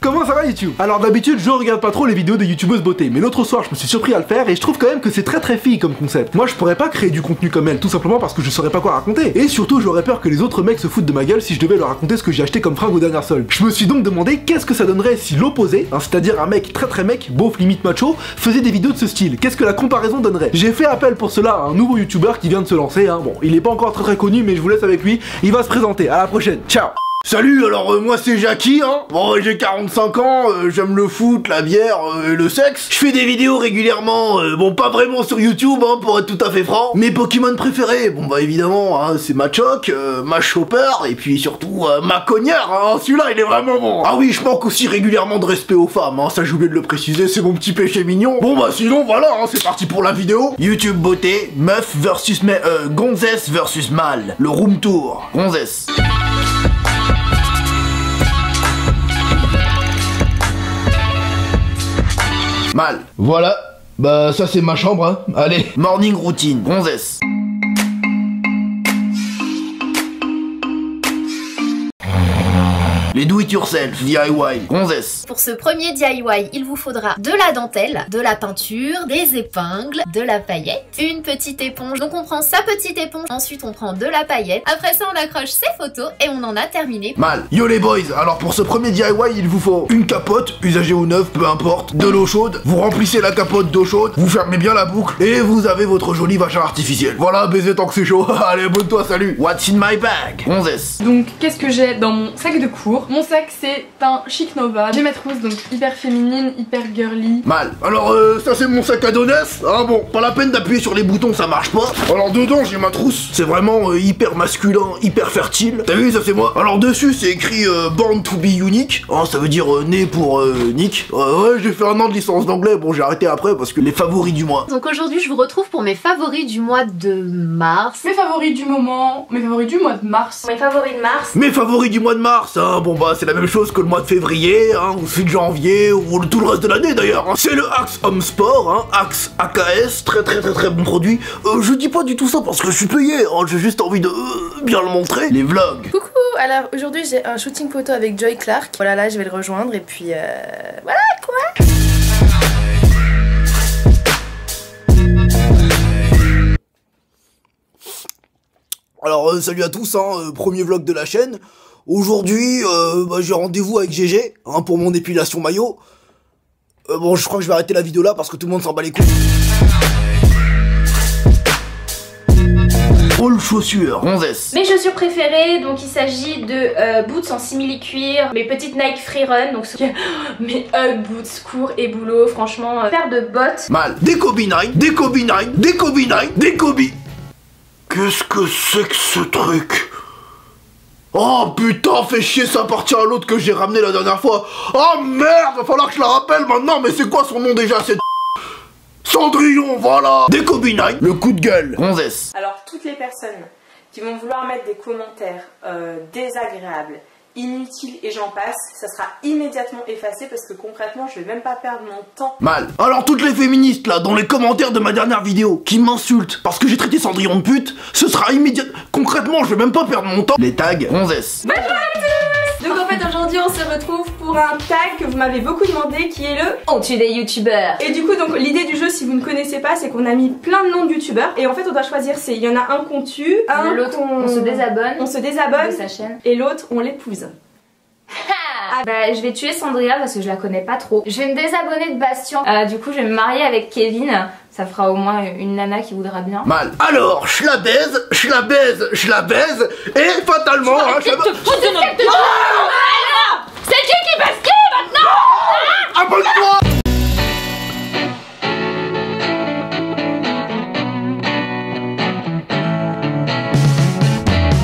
Comment ça va YouTube? Alors d'habitude je regarde pas trop les vidéos de youtubeuses beauté, mais l'autre soir je me suis surpris à le faire et je trouve quand même que c'est très fille comme concept. Moi je pourrais pas créer du contenu comme elle, tout simplement parce que je saurais pas quoi raconter. Et surtout j'aurais peur que les autres mecs se foutent de ma gueule si je devais leur raconter ce que j'ai acheté comme fringue aux dernières soldes. Je me suis donc demandé qu'est-ce que ça donnerait si l'opposé, hein, c'est-à-dire un mec très mec, beauf limite macho, faisait des vidéos de ce style. Qu'est-ce que la comparaison donnerait? J'ai fait appel pour cela à un nouveau youtubeur qui vient de se lancer, hein. Bon, il est pas encore très connu mais je vous laisse avec lui, il va se présenter. À la prochaine, ciao. Salut, alors moi c'est Jackie, hein. Bon, j'ai 45 ans, j'aime le foot, la bière et le sexe. Je fais des vidéos régulièrement, bon pas vraiment sur YouTube, hein, pour être tout à fait franc. Mes Pokémon préférés, bon bah évidemment, hein, c'est Machoke, Machopper, et puis surtout Macognard, hein. Celui-là il est vraiment bon. Ah oui, je manque aussi régulièrement de respect aux femmes, hein, ça j'ai oublié de le préciser, c'est mon petit péché mignon. Bon bah sinon voilà, hein, c'est parti pour la vidéo. YouTube beauté, meuf versus gonzesse versus mâle. Le room tour, gonzesse. Mal. Voilà, bah ça c'est ma chambre, hein. Allez. Morning routine, gonzesse. Les do it yourself, DIY, gonzesse. Pour ce premier DIY, il vous faudra de la dentelle, de la peinture, des épingles, de la paillette, une petite éponge. Donc on prend sa petite éponge, ensuite on prend de la paillette. Après ça on accroche ses photos et on en a terminé. Mal. Yo les boys, alors pour ce premier DIY, il vous faut une capote, usagée ou neuve, peu importe, de l'eau chaude. Vous remplissez la capote d'eau chaude, vous fermez bien la boucle et vous avez votre joli vagin artificiel. Voilà, baiser tant que c'est chaud. Allez, abonne-toi, salut. What's in my bag, gonzesse. Donc qu'est-ce que j'ai dans mon sac de cours? Mon sac c'est un Chic Nova, j'ai ma trousse donc hyper féminine, hyper girly. Mal. Alors ça c'est mon sac à Doness. Ah bon, pas la peine d'appuyer sur les boutons, ça marche pas. Alors dedans j'ai ma trousse, c'est vraiment hyper masculin, hyper fertile. T'as vu, ça c'est moi. Alors dessus c'est écrit Born to be unique, hein, ça veut dire né pour Nick. Ouais, j'ai fait un an de licence d'anglais, bon j'ai arrêté après parce que les favoris du mois. Donc aujourd'hui je vous retrouve pour mes favoris du mois de mars. Mes favoris du moment, mes favoris du mois de mars. Mes favoris de mars. Mes favoris du mois de mars, hein, bon bah c'est la même chose que le mois de février, hein, ou celui de janvier, ou tout le reste de l'année d'ailleurs. Hein. C'est le Axe Home Sport, hein, Axe AKS, très bon produit. Je dis pas du tout ça parce que je suis payé, hein, j'ai juste envie de bien le montrer. Les vlogs. Coucou, alors aujourd'hui j'ai un shooting photo avec Joy Clark. Voilà, là je vais le rejoindre et puis voilà quoi. Alors salut à tous, hein, premier vlog de la chaîne. Aujourd'hui, bah, j'ai rendez-vous avec GG, hein, pour mon épilation maillot. Bon, je crois que je vais arrêter la vidéo là parce que tout le monde s'en bat les couilles. All chaussures, gonzesse. Mes chaussures préférées, donc il s'agit de boots en simili-cuir, mes petites Nike Free Run, donc mes Ugg boots courts et boulot, franchement, paire de bottes. Mal. Des Kobe 9, des Kobe 9, des Kobe 9, des Kobe. Qu'est-ce que c'est que ce truc? Oh putain, fait chier, ça appartient à l'autre que j'ai ramené la dernière fois. Oh merde, va falloir que je la rappelle maintenant, mais c'est quoi son nom déjà? C'est Cendrillon, voilà. Des Kobe 9, le coup de gueule, gonzesse. Alors toutes les personnes qui vont vouloir mettre des commentaires désagréables, inutiles et j'en passe, ça sera immédiatement effacé parce que concrètement je vais même pas perdre mon temps. Mal. Alors toutes les féministes là, dans les commentaires de ma dernière vidéo, qui m'insultent parce que j'ai traité Cendrillon de pute, ce sera immédiat. Concrètement, je vais même pas perdre mon temps. Les tags, gonzesse. Bonjour à tous. Donc en fait aujourd'hui on se retrouve pour un tag que vous m'avez beaucoup demandé qui est le On tue des youtubeurs. Et du coup donc l'idée du jeu, si vous ne connaissez pas, c'est qu'on a mis plein de noms de youtubeurs et en fait on doit choisir, il y en a un qu'on tue, un l'autre on se désabonne. On se désabonne de sa chaîne. Et l'autre on l'épouse. Bah, je vais tuer Sandria parce que je la connais pas trop. Je vais me désabonner de Bastien. Du coup, je vais me marier avec Kevin. Ça fera au moins une nana qui voudra bien. Mal. Alors, je la baise, et fatalement, hein, te fous de